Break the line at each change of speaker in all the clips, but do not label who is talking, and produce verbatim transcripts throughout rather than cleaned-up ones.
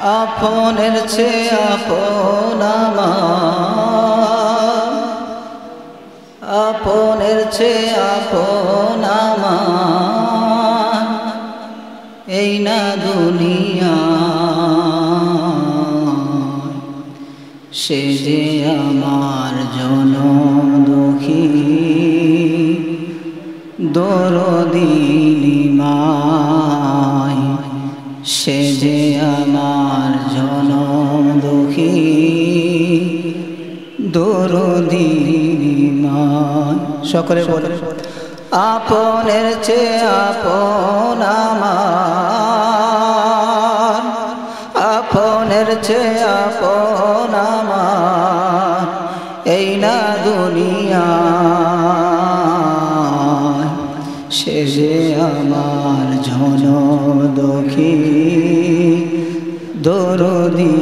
আপনের চেয়ে আপন আমার, আপনের চেয়ে আপন আমার, এই না দুনিয়া সে যে আমার জনম দুঃখী দরদী নিমায়, সে যে আমার জনম দুঃখী দরদী নিমায়। সকলে বলে আপনের চেয়ে আপন আমার, আপনের চেয়ে আপন আমার, এই না দুনিয়া সে যে আমার জনম দুঃখী দরদী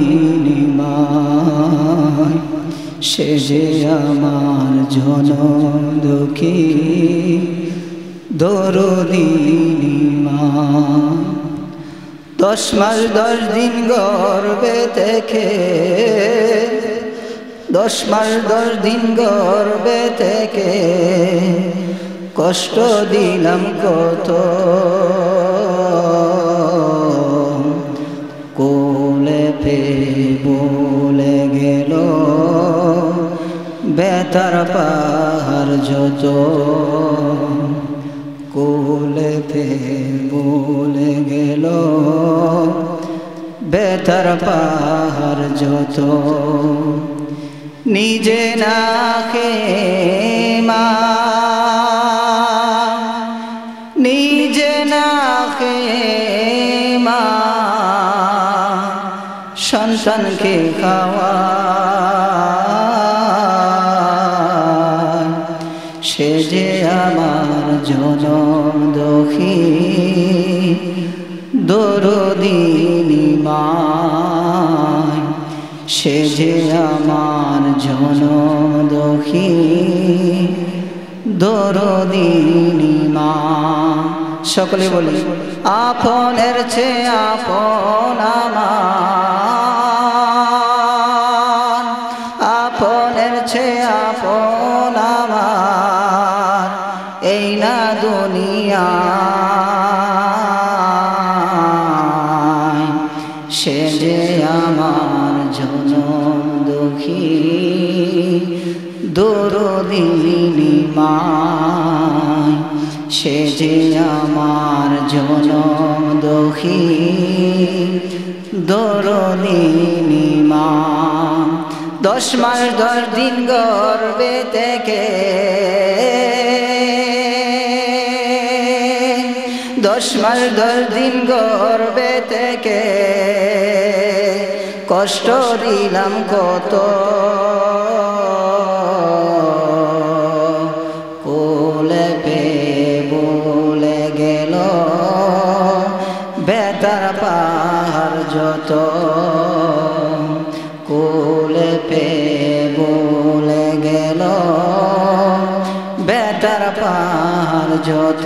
নিমায়, সে যে আমার জনম দুঃখী দরদী নিমায়। দশ মাস দশ দিন গর্ভে থেকে, দশ মাস দশ দিন গর্ভে থেকে কষ্ট দিলাম কত, কোলে পে বলে গেল বেতার পাহাড় যত, কোলে পে বলে গেল বেতার পাহাড় যত, নিজে না খেয়ে মা, নিজে না খেয়ে মা সন্তানকে খাওয়া, সে যে আমার জনম দুঃখী দরদী নিমায়, সে যে আমার জনম দুঃখী দরদী নিমায়। সকলে বলি আপনের চেয়ে আপন আমার, আপনের চেয়ে আপন আমার, এই না দুনিয়া সে যে আমার জনম দুঃখী দরদী নিমায়, সে যে আমার জনম দুঃখী দরদী নিমায়। দশ মাস দশ দিন গর্ভে থেকে, দশ মাস দশ দিন গর্ভে থেকে কষ্ট দিলাম কত, কোলে পে বলে গেল বেতার পাহাড় যত, কোলে পে বলে গেল বেতার পাহাড় যত,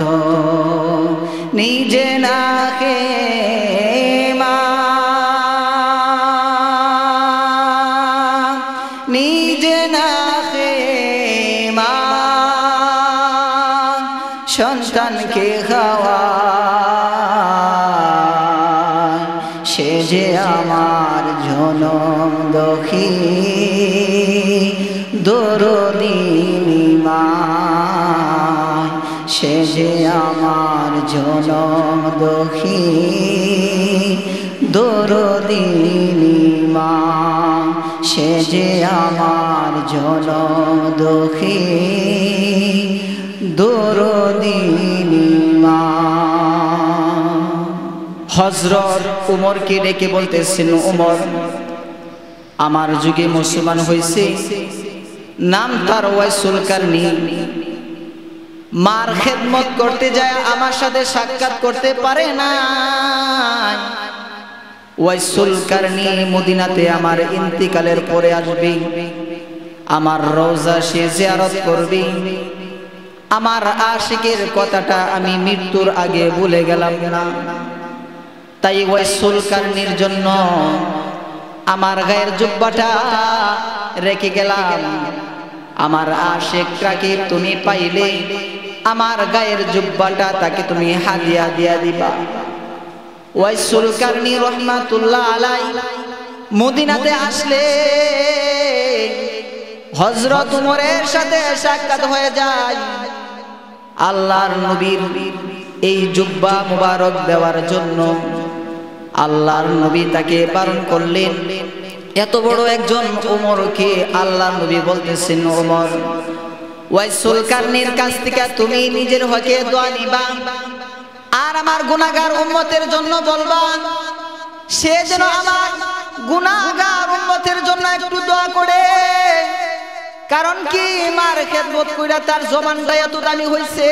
নিজে না খেয়ে মা, নিজে না খেয়ে মা সন্তানকে খাওয়া, সে যে আমার জনম দুঃখী দরদী নিমায়, সে যে আমার জনম দুঃখী দরদী নিমায়, সে যে আমার জনম দুঃখী দরদী নিমায়। হযরত উমরকে ডেকে বলতেছেন, উমর আমার যুগে মুসলমান হয়েছে, নাম তার ওয়াইসুল কারনী, মার খেদমত করতে যায় আমার সাথে সাক্ষাৎ করতে পারে না। ওয়াইসুল কারনী মদিনাতে আমার ইন্তিকালের পরে আসবে, আমার রওজা সে জিয়ারত করবে, আমার আশিকের কথাটা আমি মৃত্যুর আগে ভুলে গেলাম না। তাই ওয়াইসুল কারনির জন্য আমার গায়ের জুব্বাটা রেখে গেলাম। আমার আশিকটাকে তুমি পাইলে আমার গায়ের জুব্বাটা তাকে তুমি হাদিয়া দিয়া দিবা। ওয়াইসুল কারনি রহমাতুল্লাহ আলাই মদিনাতে আসলে হযরত উমরের সাথে সাক্ষাৎ হয়ে যায়। আল্লাহর নবীর এই জুব্বা মুবারক দেওয়ার জন্য আল্লাহর নবী তাকে বারণ করলেন। এত বড় একজন ওমরকে আল্লাহর নবী বলতেছেন, ওমর ওয়াইসুল কারনির কাছ থেকে তুমি নিজের হকে দোয়া নিবা আর আমার গুনাহগার উম্মতের জন্য বলবা সে যেন আমার গুনাহগার উম্মতের জন্য একটু দোয়া করে। কারণ কি মার খেদমত কইরা তার জবানটা এত দামি হইছে,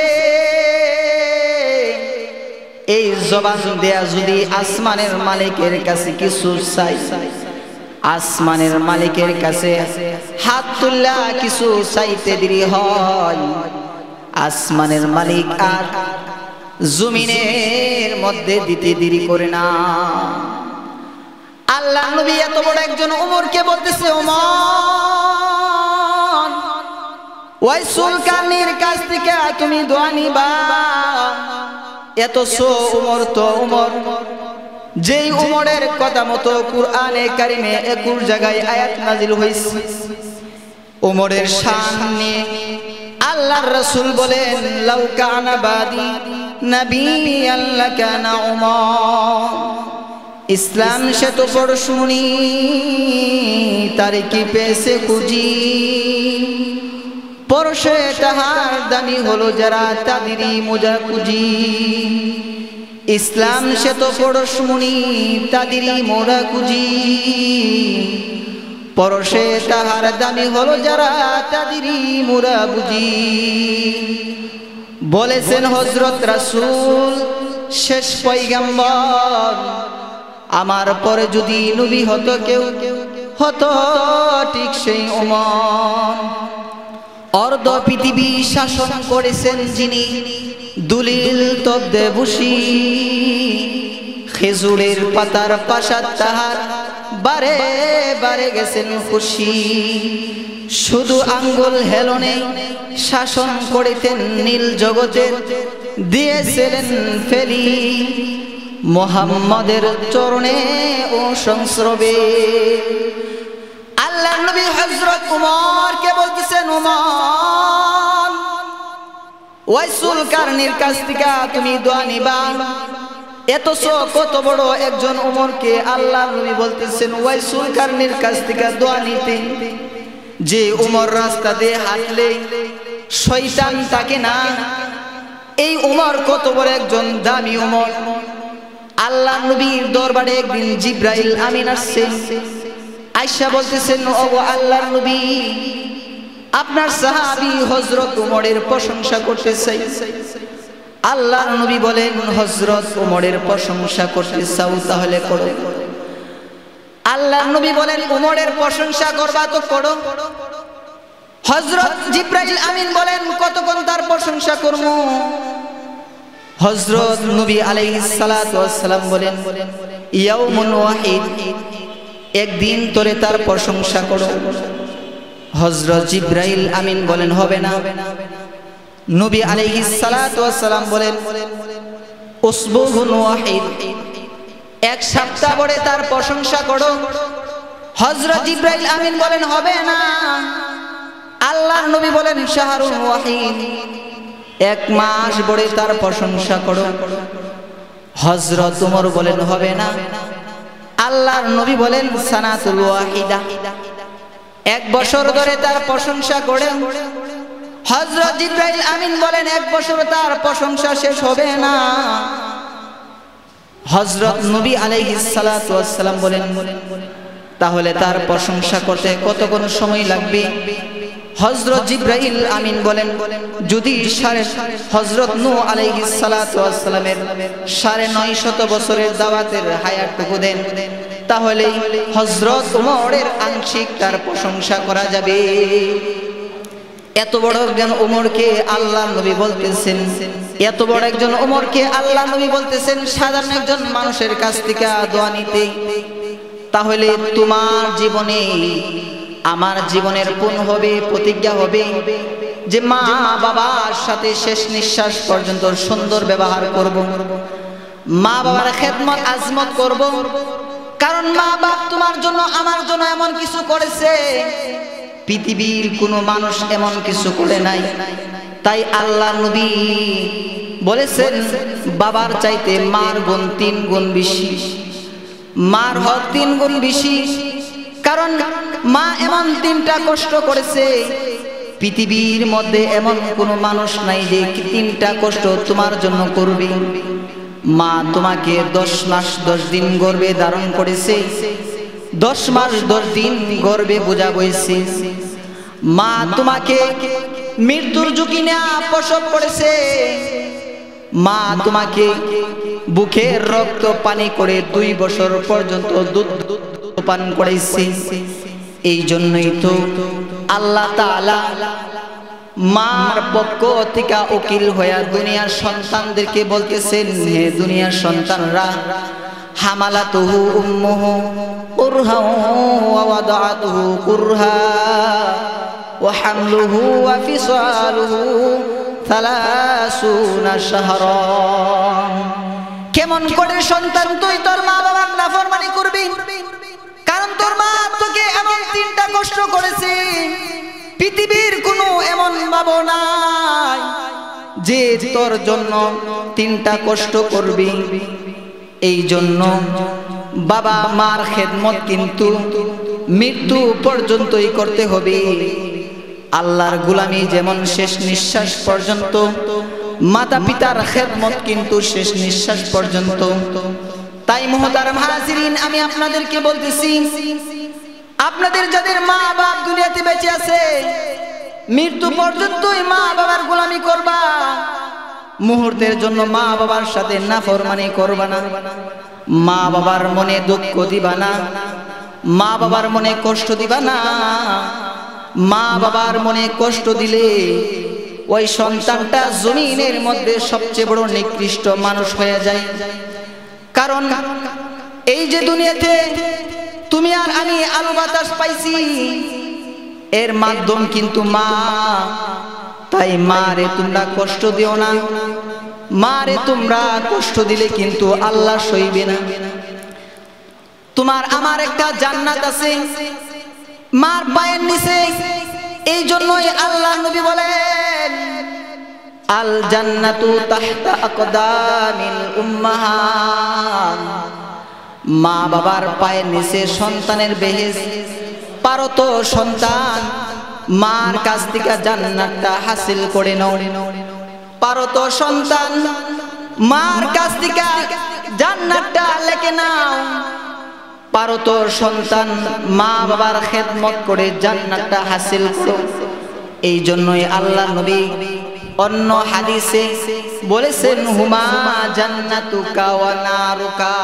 এই জবান দেয়া যদি আসমানের মালিকের কাছে কিছু চাই, আসমানের মালিকের কাছে হাত তুললা কিছু চাইতে দেরি হয়, আসমানের মালিক আর জমিনের মধ্যে দিতে দেরি করে না। আল্লাহ নবী এত বড় একজন ওমরকে বলতেছে, ওমর ওয়াইসুল কারনির কাছ থেকে তুমি দোয়া নিবা। এত সো উমর তো উমর, যেই উমরের কথা মতো কুরআনে কারিমে একুশ জায়গায় আয়াত নাজিল হয়েছে। উমরের শান নিয়ে আল্লাহর রাসূল বলেন, লাউ কানা বাদি নবিয়ান লাকানা উমর। ইসলাম সে তো বড় শুনি তারে কি পেছে খুঁজি, পরশে তাহার দামি হলো যারা তাদেরই মোজা খুঁজি। ইসলাম সে তো পরশমণি তাদেরই মোরা খুঁজি, পরশে তাহার দামি হলো যারা তাদেরই মোরা বুঝি। বলেছেন হযরত রাসূল শেষ পয়গম্বর, আমার পরে যদি নবী হতো কেউ হতো ঠিক সেই ওমর। অর্ধ পৃথিবী শাসন করেছেন যিনি দুলিল তব্দে বসি, খেজুরের পাতার পাশার তাহার বারে বারে গেছেন খুশি। শুধু আঙ্গুল হেলনে শাসন করিতেন নীল জগতের দিয়েছিলেন ফেলি, মুহাম্মাদের চরণে ও সংস্রবে। আল্লাহ নবী হযরত উমর কে বলতেছেন, উমর ওয়াইসুল কারনির কাছ থেকে তুমি দোয়া নিবা। এত কত বড় একজন উমরকে আল্লাহ নবী বলতেছেন ওয়াইসুল কারনির কাছ থেকে দোয়া নিতে। যে উমর রাস্তা দিয়ে হাঁটলে শয়তান তাকে না, এই উমর কত বড় একজন দামি উমর। আল্লাহ নবীর দরবারে একদিন জিবরাইল আমিন আসছে, আয়েশা বলতেছেন, ওগো আল্লাহর নবী আপনার সাহাবী হযরত উমরের প্রশংসা করতে চাই। আল্লাহর নবী বলেন, হযরত উমরের প্রশংসা করতে চাও তাহলে করো। আল্লাহর নবী বলেন, উমরের প্রশংসা করবা তো করো। হযরত জিবরাইল আমিন বলেন, কতক্ষণ তার প্রশংসা করব? হযরত নবী আলাইহিস সালাতু ওয়াস সালাম বলেন, ইয়াউমুন ওয়াহিদ, একদিন তোরে তার প্রশংসা করো। হযরত জিবরাইল আমিন বলেন, হবে না। নবী আলাইহিস সালাতু ওয়াস সালাম বলেন, উসবুহুন ওয়াহিদ, এক সপ্তাহ পরে তার প্রশংসা করো। হযরত জিবরাইল আমিন বলেন, হবে না। আল্লাহর নবী বলেন, শাহরুন ওয়াহিদ, এক মাস পরে তার প্রশংসা করো। হযরত উমর বলেন, হবে না। আল্লাহর নবী বলেন, সানাতুল ওয়াহিদা, এক বছর ধরে তার প্রশংসা করে। হযরত জিবরাইল আমিন বলেন, এক বছর তার প্রশংসা শেষ হবে না। হযরত নবী আলাইহিস সালাতু ওয়াস সালাম বলেন, তাহলে তার প্রশংসা করতে কতক্ষণ সময় লাগবে? হযরত জিবরাইল আমিন বলেন, যদি সাড়ে হযরত নূহ আলাইহিস সালাতু ওয়াস সালামের সাড়ে নয় শত বছরের দাওয়াতের হায়াতটুকু দেন, তাহলে হযরত উমরের আংশিক তার প্রশংসা করা যাবে। এত বড় একজন ওমরকে আল্লাহ নবী বলতেছেন, এত বড় একজন ওমরকে আল্লাহ নবী বলতেছেন সাধারণ একজন মানুষের কাছ থেকে দোয়া নিতে। তাহলে তোমার জীবনে আমার জীবনের পূর্ণ হবে, প্রতিজ্ঞা হবে যে মা বাবার সাথে শেষ নিঃশ্বাস পর্যন্ত সুন্দর ব্যবহার করব, মা বাবার খেদমত আজমত করব। কারণ মা বাপ তোমার জন্য আমার জন্য এমন কিছু করেছে পৃথিবীর কোনো মানুষ এমন কিছু করে নাই। তাই আল্লাহ নবী বলেছেন বাবার চাইতে মার গুণ তিন গুণ বেশি, মার হক তিন গুণ বেশি। কারণ মা এমন তিনটা কষ্ট করেছে পৃথিবীর মধ্যে এমন কোনো মানুষ নাই যে তিনটা কষ্ট তোমার জন্য করবে। মা তোমাকে দশ মাস দশ দিন গর্ভে ধারণ করেছে, দশ মাস দশ দিন গর্ভে বোঝা বইছে। মা তোমাকে মৃত্যুর ঝুঁকি নেওয়া প্রসব করেছে, মা তোমাকে বুকের রক্ত পানি করে দুই বছর পর্যন্ত দুধ পান করাইছে। এই জন্যই তো আল্লাহ তাআলা মার পক্ষ থেকে উকিল হইয়া দুনিয়ার সন্তানদেরকে বলতেছেন, হে দুনিয়ার সন্তানরা, হামালাতুহু উম্মুহু কুরহা ওয়া ওয়াদাআতুহু কুরহা ওয়া হামলুহু ওয়া ফিসালুহু সালাসুনা শাহরা। কেমন করে সন্তান তুই তোর মা বাবার নাফরমানি করবি? কারণ তোর মা তোকে এমন তিনটা কষ্ট করেছে পৃথিবীর কোনো এমন বাবা নাই যে তোর জন্য তিনটা কষ্ট করবি। এই জন্য বাবা মার খেদমত কিন্তু মৃত্যু পর্যন্তই করতে হবে। আল্লাহর গোলামি যেমন শেষ নিঃশ্বাস পর্যন্ত, মাতা পিতার খেদমত কিন্তু শেষ নিঃশ্বাস পর্যন্ত। তাই মুহতারাম হাজিরিন, আমি আপনাদেরকে বলতেছি, আপনাদের যাদের মা বাপ দুনিয়াতে বেঁচে আছে মৃত্যু পর্যন্তই মা বাবার গোলামি করবা, মুহূর্তের জন্য মা বাবার সাথে নাফরমানি করবা না, মা বাবার মনে দুঃখ দিবা না, মা বাবার মনে কষ্ট দিবা না। মা বাবার মনে কষ্ট দিলে ওই সন্তানটা জমিনের মধ্যে সবচেয়ে বড় নিকৃষ্ট মানুষ হয়ে যায়। কারণ এই যে দুনিয়াতে তুমি আর আমি আলো বাতাস পাইছি এর মাধ্যম কিন্তু মা। তাই মা রে তোমরা কষ্ট দিও না, মা রে তোমরা কষ্ট দিলে কিন্তু আল্লাহ সইবে না। তোমার আমার একটা জান্নাত আছে মার পায়ের নিচে। এই জন্যই আল্লাহ নবী বলেন, আল জান্নাতু তাহতা আকদামিল উম্মাহাত। মা বাবার পায়ের নিচে সন্তানের বেহেশত। পারো তো সন্তান মার কাছ থেকে জান্নাতটা হাসিল করে নাও, পারো তো সন্তান মার কাছ থেকে জান্নাতটা লেখে নাও, পারো তো সন্তান মা বাবার খেদমত করে জান্নাতটা হাসিল করো। এই জন্যই আল্লাহ নবী অন্য হাদিসে বলেছেন, হুমা জান্নাতুকা ওয়া নারুকা।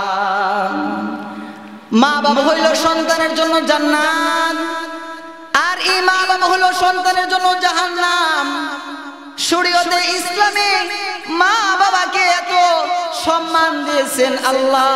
মা বাবা হইল সন্তানের জন্য জান্নাত, আর এই মা বাবা হলো সন্তানের জন্য জাহান্নাম। শরীয়তে ইসলামে মা বাবাকে এত সম্মান দিয়েছেন আল্লাহ।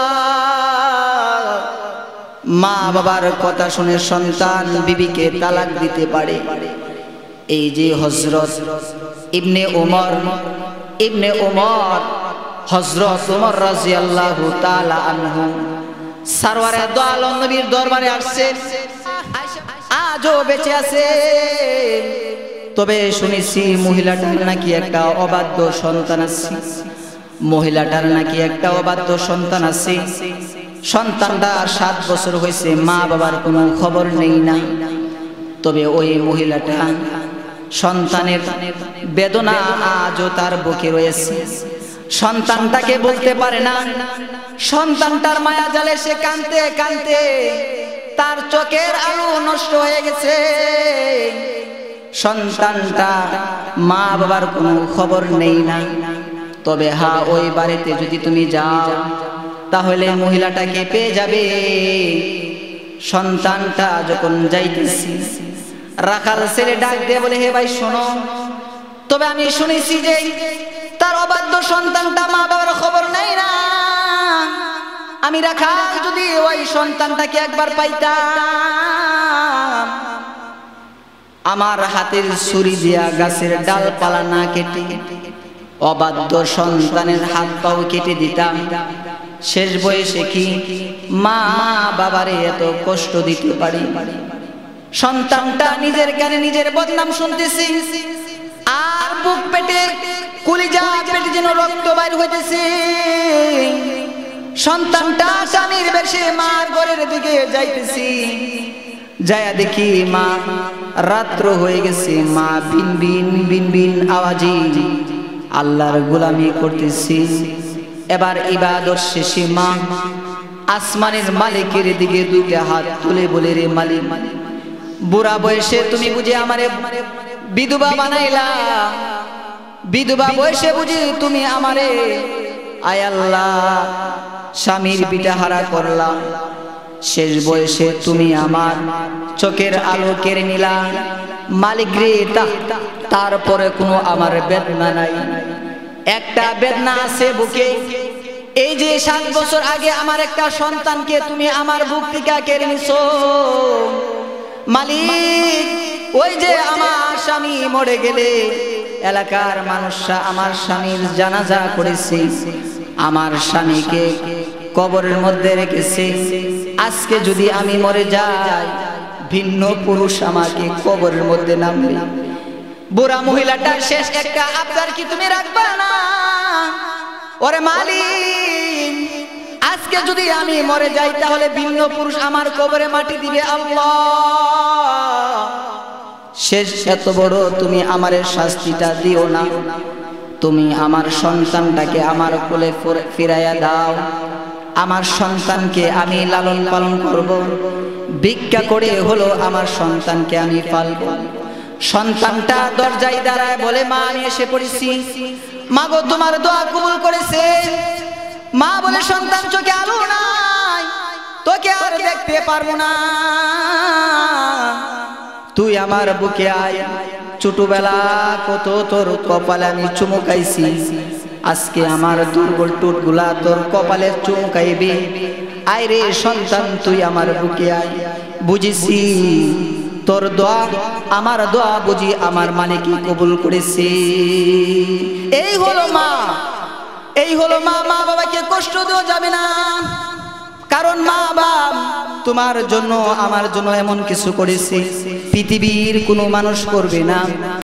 মা বাবার কথা শুনে সন্তান বিবিকে তালাক দিতে পারে। এই যে হযরত ইবনে ওমর ইবনে ওমর হযরত ওমর রাদিয়াল্লাহু তাআলা আনহু সরওয়ারে দো আলম নবীর দরবারে আসছে, আজও বেঁচে আছে। তবে শুনেছি মহিলাটার নাকি একটা অবাধ্য সন্তান আছে, মহিলাটার নাকি একটা অবাধ্য সন্তান আছে। সন্তানটা সাত বছর হয়েছে, মা বাবার কোনো খবর নেই না। তবে ওই মহিলাটা সন্তানের বেদনা আজও তার বুকে রয়েছে। সন্তানটাকে বলতে পারে না, সন্তানটার মায়া জালে সে কাঁদতে কাঁদতে তার চোখের আলো নষ্ট হয়ে গেছে। সন্তানটা মা বাবার কোনো খবর নেই না। তবে হ্যাঁ, ওই বাড়িতে যদি তুমি যাও তাহলে মহিলাটাকে পেয়ে যাবে। সন্তানটা যখন যাইতেছি রাখাল ছেলে ডাক দিয়ে বলে, হে ভাই শোনো, তবে আমি শুনেছি যে তার অবাধ্য সন্তানটা মা বাবার খবর নাই না। আমি রাখাল যদি ওই সন্তানটাকে একবার পাইতাম, আমার হাতের ছুরি দিয়া গাছের ডালপালা না কেটে অবাধ্য সন্তানের হাত পাও কেটে দিতাম। শেষ বয়সে কি মা বাবারে এত কষ্ট দিতে পারি? সন্তানটা নিজের কানে নিজের বদনাম শুনতেছি, আর বুক পেটে কলিজা পেটে যেন রক্ত বাইর হইতেছে। সন্তানটা স্বামীর বেশে মার ঘরের দিকে যাইতেছি, যায়া দেখি মা রাত্র হয়ে গেছে, মা বিন বিন বিন বিন আওয়াজে আল্লাহর গোলামি করতেছি। এবার ইবাদত শেষে মা আসমানের মালিকের দিকে দুইটা হাত তুলে বলে, রে মালিক, বুড়া বয়সে তুমি বুঝে আমারে বিধবা বানাইলা, বিধবা বয়সে বুঝি তুমি আমারে আয় আল্লাহ স্বামীর পিঠাহারা করলা। শেষ বয়সে তুমি আমার চোখের আলো কেড়ে নিলা মালিক রে। তারপরে কোনো আমার বেদনা নাই, একটা বেদনা আছে বুকে। এই যে সাত বছর আগে আমার একটা সন্তানকে তুমি আমার বুক থেকে কেড়ে নিছো মালিক। ওই যে আমার স্বামী মরে গেলে এলাকার মানুষরা আমার স্বামীর জানাজা করেছে, আমার স্বামীকে কবরের মধ্যে রেখেছে। আজকে যদি আমি মরে যাই, ভিন্ন পুরুষ আমাকে কবরের মধ্যে নামবে। বুড়া মহিলাটার শেষ একটা আবদার কি তুমি রাখবা না? ওরে মালিক, আজকে যদি আমি মরে যাই তাহলে ভিন্ন পুরুষ আমার কবরে মাটি দিবে আল্লাহ। শেষ এত বড় তুমি আমারে শাস্তিটা দিও না, তুমি আমার সন্তানটাকে আমার কোলে ফিরাইয়া দাও। আমার সন্তানকে আমি লালন পালন করব, ভিক্ষা করে হলো আমার সন্তানকে আমি পালব। সন্তানটা দরজায় দাঁড়ায় বলে, মা আমি এসে পড়েছি, মা গো তোমার দোয়া কবুল করেছে। মা বলে, সন্তান চোখে আলো নাই, তোকে আর দেখতে পারবো না, তুই আমার বুকে আয়। ছোটবেলা কত তোর কপালে আমি চুমুকাইছি, আজকে আমার দুর্বল টুটগুলা তোর কপালে চুমুকাইবে। আয় রে সন্তান, তুই আমার বুকে আয়। বুঝেছি তোর দোয়া, আমার দোয়া বুঝি আমার মালিকই কবুল করেছে। এই হলো মা, এই হলো মা। মা বাবাকে কষ্ট দেওয়া যাবে না, কারণ মা বাবা তোমার জন্য আমার জন্য এমন কিছু করেছে পৃথিবীর কোনো মানুষ করবে না।